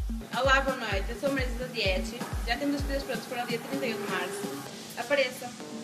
Olá, boa noite. Eu sou a Marisa da Diete. Já temos as coisas prontas para o dia 31 de março. Apareçam!